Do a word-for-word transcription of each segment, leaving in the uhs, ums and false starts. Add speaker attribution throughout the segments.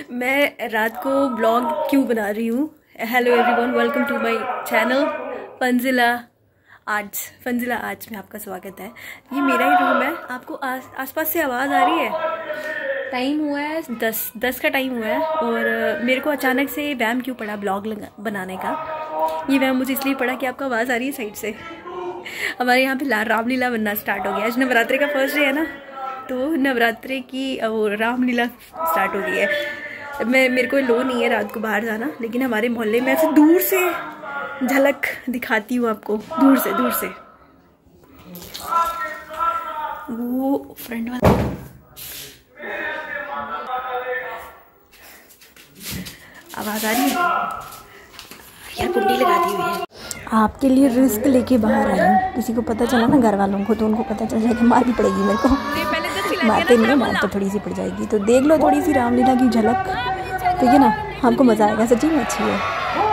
Speaker 1: मैं रात को ब्लॉग क्यों बना रही हूँ। Hello everyone, welcome to my channel Funzila arts. Funzila arts में आपका स्वागत है। ये मेरा ही रूम है। आपको आस आसपास से आवाज़ आ रही है। टाइम हुआ है दस दस का टाइम हुआ है और मेरे को अचानक से वहम क्यों पड़ा ब्लॉग बनाने का। ये वहम मुझे इसलिए पड़ा कि आपको आवाज़ आ रही है साइड से। हमारे यहाँ पे रामलीला बनना स्टार्ट हो गया। आज नवरात्रि का फर्स्ट डे है ना, तो नवरात्रि की वो रामलीला स्टार्ट हो गई है। मैं मेरे को लो नहीं है रात को बाहर जाना, लेकिन हमारे मोहल्ले में ऐसे दूर से झलक दिखाती हूँ आपको, दूर से दूर से। वो फ्रंट वाला आवाज आ रही है यार, कुंडी लगा दी हुई है। आपके लिए रिस्क लेके बाहर आई हूँ। किसी को पता चला ना, घर वालों को, तो उनको पता चल जाएगा, मार भी पड़ेगी मेरे को। मारते नहीं, मार तो थोड़ी सी पड़ जाएगी। तो देख लो थोड़ी सी रामलीला की झलक, ठीक है ना। हमको मजा आएगा, सच्ची में अच्छी है।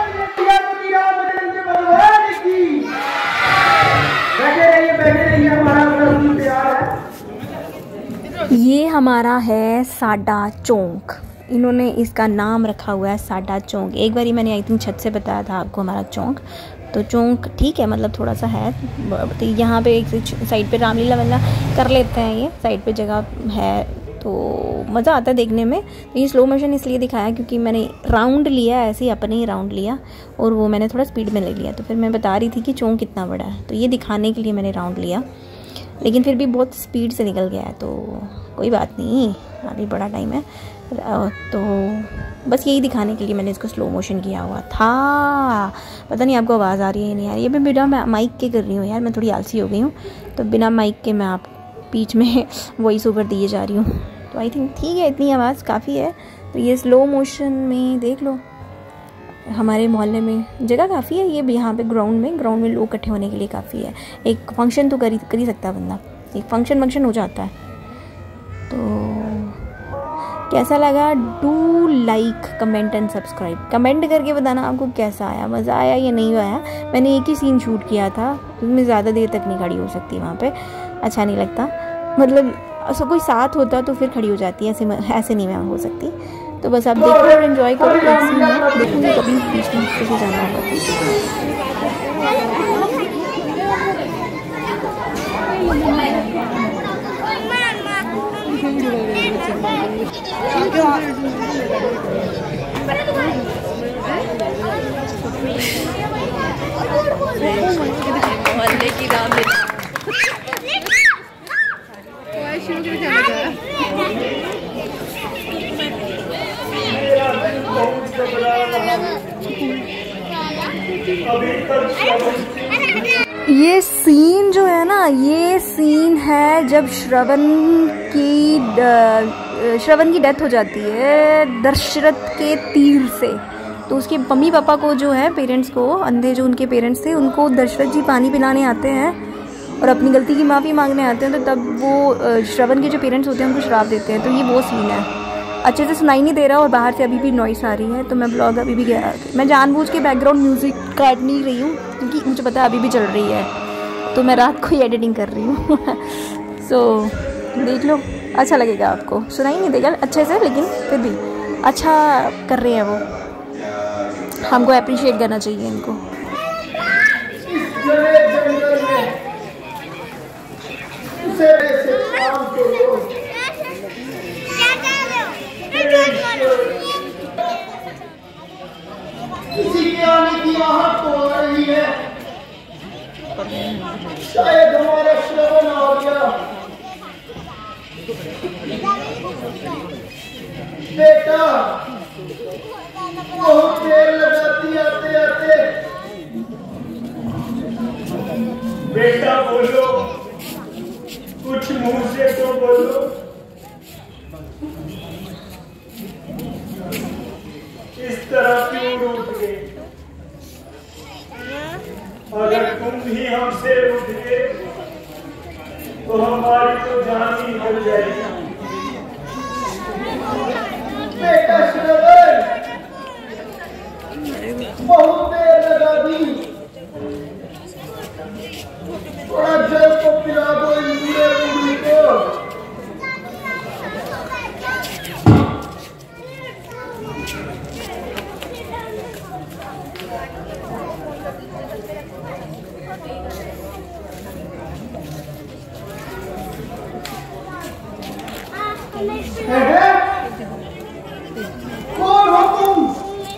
Speaker 1: ये हमारा है साडा चौक। इन्होंने इसका नाम रखा हुआ है साडा चौक। एक बारी मैंने आई थिंक छत से बताया था आपको हमारा चौक। तो चौक ठीक है, मतलब थोड़ा सा है। तो यहाँ पे एक साइड पे रामलीला वाला कर लेते हैं, ये साइड पे जगह है तो मज़ा आता है देखने में। तो ये स्लो मोशन इसलिए दिखाया क्योंकि मैंने राउंड लिया, ऐसे ही अपने ही राउंड लिया और वो मैंने थोड़ा स्पीड में ले लिया। तो फिर मैं बता रही थी कि चौक कितना बड़ा है, तो ये दिखाने के लिए मैंने राउंड लिया, लेकिन फिर भी बहुत स्पीड से निकल गया है। तो कोई बात नहीं, अभी बड़ा टाइम है। तो बस यही दिखाने के लिए मैंने इसको स्लो मोशन किया हुआ था। पता नहीं आपको आवाज़ आ रही है नहीं आ रही है। मैं बिना माइक के कर रही हूँ यार, मैं थोड़ी आलसी हो गई हूँ। तो बिना माइक के मैं आप बीच में वॉइस ओवर दिए जा रही हूँ। तो आई थिंक ठीक है, इतनी आवाज़ काफ़ी है। तो ये स्लो मोशन में देख लो, हमारे मोहल्ले में जगह काफ़ी है। ये यहाँ पे ग्राउंड में ग्राउंड में लोग इकट्ठे होने के लिए काफ़ी है। एक फंक्शन तो कर ही कर ही सकता है बंदा, एक फंक्शन फंक्शन हो जाता है। तो कैसा लगा, do like comment and subscribe. Comment करके बताना आपको कैसा आया, मज़ा आया या नहीं आया। मैंने एक ही सीन शूट किया था, मैं ज़्यादा देर तक नहीं खड़ी हो सकती वहाँ पे, अच्छा नहीं लगता। मतलब ऐसा कोई साथ होता तो फिर खड़ी हो जाती है, ऐसे ऐसे नहीं मैं हो सकती। तो बस आप देखो और एंजॉय करो। देखूँगी कभी बीच में किसी जाना होगा। मोहल्ले की रामलीला ये सीन जो है ना, ये सीन है जब श्रवण की श्रवण की डेथ हो जाती है दशरथ के तीर से। तो उसके मम्मी पापा को जो है, पेरेंट्स को, अंधे जो उनके पेरेंट्स थे, उनको दशरथ जी पानी पिलाने आते हैं और अपनी गलती की माफ़ी मांगने आते हैं। तो तब वो श्रवण के जो पेरेंट्स होते हैं उनको श्राप देते हैं। तो ये वो सीन है। अच्छे से सुनाई नहीं दे रहा और बाहर से अभी भी नॉइस आ रही है। तो मैं ब्लॉग अभी भी गया, मैं जानबूझ के बैकग्राउंड म्यूज़िक काट नहीं रही हूँ क्योंकि मुझे पता है अभी भी चल रही है। तो मैं रात को ही एडिटिंग कर रही हूँ। सो देख लो, अच्छा लगेगा आपको। सुनाई नहीं देगा अच्छे से, लेकिन फिर भी अच्छा कर रहे हैं वो। हमको अप्रिशिएट करना चाहिए इनको।
Speaker 2: किसी के आने की आहट तो हो रही है, शायद हमारा श्रवण आ गया। बेटा बहुत देर लगाती आते आते। बेटा बोलो, कुछ मुंह से तो बोलो। इस तरह क्यों रूठ गए? अगर तुम भी हमसे रूठ गए तो हमारी तो जान ही निकल जाएगी। बेटा श्रवण बहुत देर लगा दी, थोड़ा जल तो पिला दो इन बूढ़े बूढ़ी को।
Speaker 3: कौन हो तुम?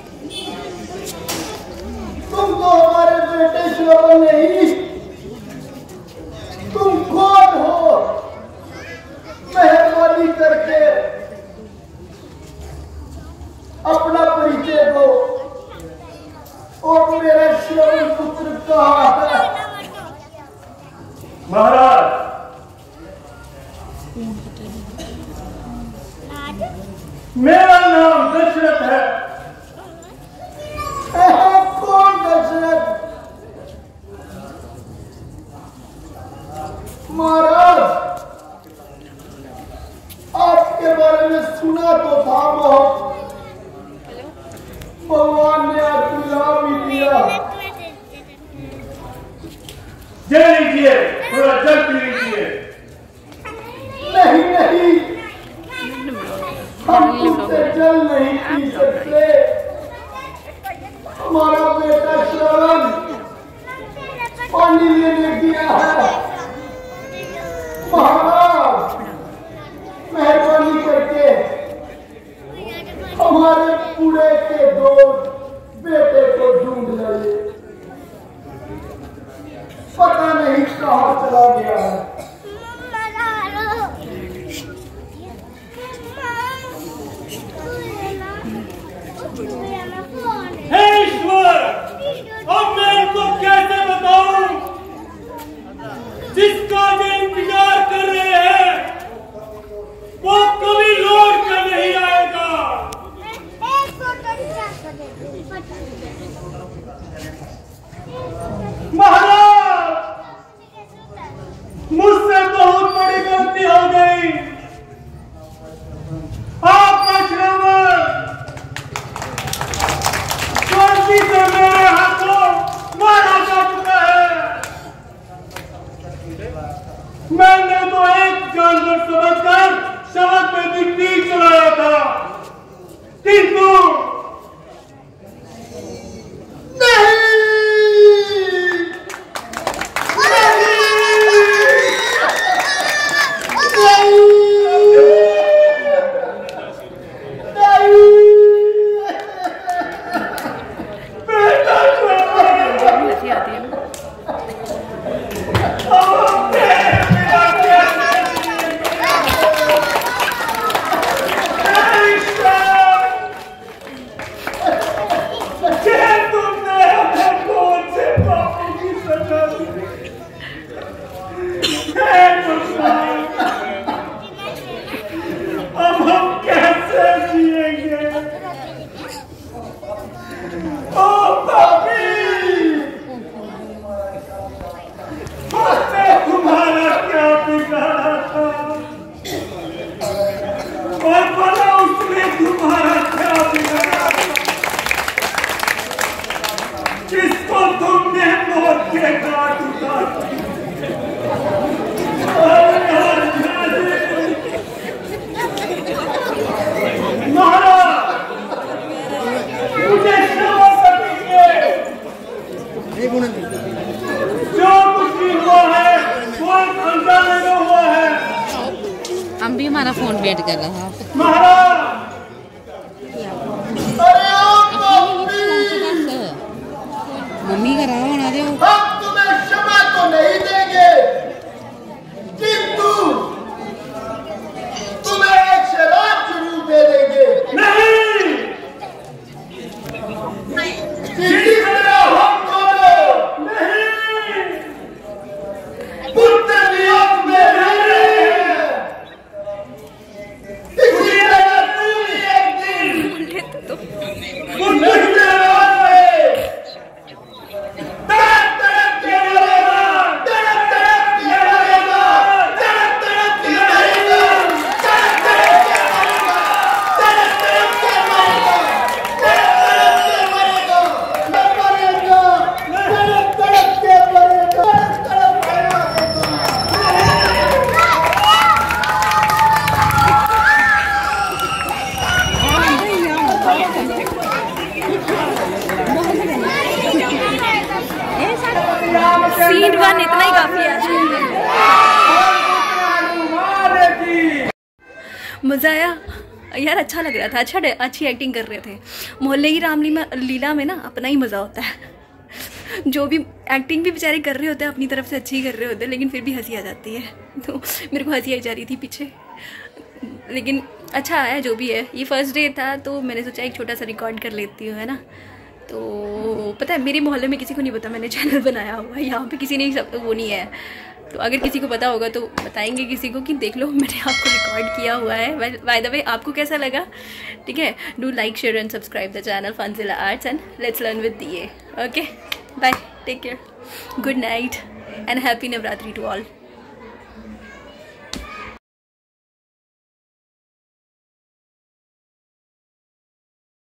Speaker 3: तुम तो हमारे बेटे श्रवण नहीं, तुम कौन हो? मेहरबानी करके अपना परिचय दो और मेरा श्रवण पुत्र कहाँ है?
Speaker 2: महाराज, मेरा नाम दशरथ है।
Speaker 3: कौन दशरथ? महाराज, आपके बारे में सुना तो था बहुत, भगवान ने आपको नाम ही दिया।
Speaker 2: जल लीजिए, थोड़ा जल पी लीजिए।
Speaker 3: नहीं नहीं, हम तुमसे जल नहीं पी सकते। हमारा बेटा श्रवण पानी लेने गया है। महाराज, मेहरबानी करके हमारे पूरे के दो बेटे को ढूंढ लाइए। पता नहीं कहाँ चला गया है।
Speaker 2: हे ईश्वर, अब मैं इनको कैसे बताऊं? जिसका वे इंतजार कर रहे हैं वो कभी लौट कर नहीं आएगा। महाराज, मुझसे बहुत बड़ी गलती हो गई। आपका श्रवण गलती से मेरे हाथों मारा जा चुका है। मैंने तो एक जानवर समझकर शवक में भी तीर चलाया था, किंतु नहीं,
Speaker 4: हम भी हमारा फोन वेट कर रहा है। मम्मी का रहा होना दे।
Speaker 3: हम तुम्हें क्षमा तो नहीं देंगे, किंतु तुम्हें एक शराब जरूर दे देंगे।
Speaker 2: नहीं, हम दोनों नहीं, पुत्र वियोग में नहीं, इसी तरह तू भी एक दिन पुत्र वियोग में
Speaker 1: मज़ा आया यार, अच्छा लग रहा था, अच्छा अच्छी एक्टिंग कर रहे थे। मोहल्ले की रामलीला लीला में ना अपना ही मज़ा होता है। जो भी एक्टिंग भी बेचारे कर रहे होते हैं अपनी तरफ से अच्छी कर रहे होते हैं, लेकिन फिर भी हंसी आ जाती है। तो मेरे को हंसी आई जा रही थी पीछे, लेकिन अच्छा आया जो भी है। ये फर्स्ट डे था तो मैंने सोचा एक छोटा सा रिकॉर्ड कर लेती हूँ, है ना। तो पता है मेरे मोहल्ले में किसी को नहीं पता मैंने चैनल बनाया हुआ है, यहाँ पे किसी ने सब वो नहीं है। तो अगर किसी को पता होगा तो बताएंगे किसी को कि देख लो मैंने आपको रिकॉर्ड किया हुआ है। बाय द वे आपको कैसा लगा, ठीक है, do like share and subscribe the channel Funzila arts and let's learn with दिए। Okay bye, take care, good night and happy Navratri to all.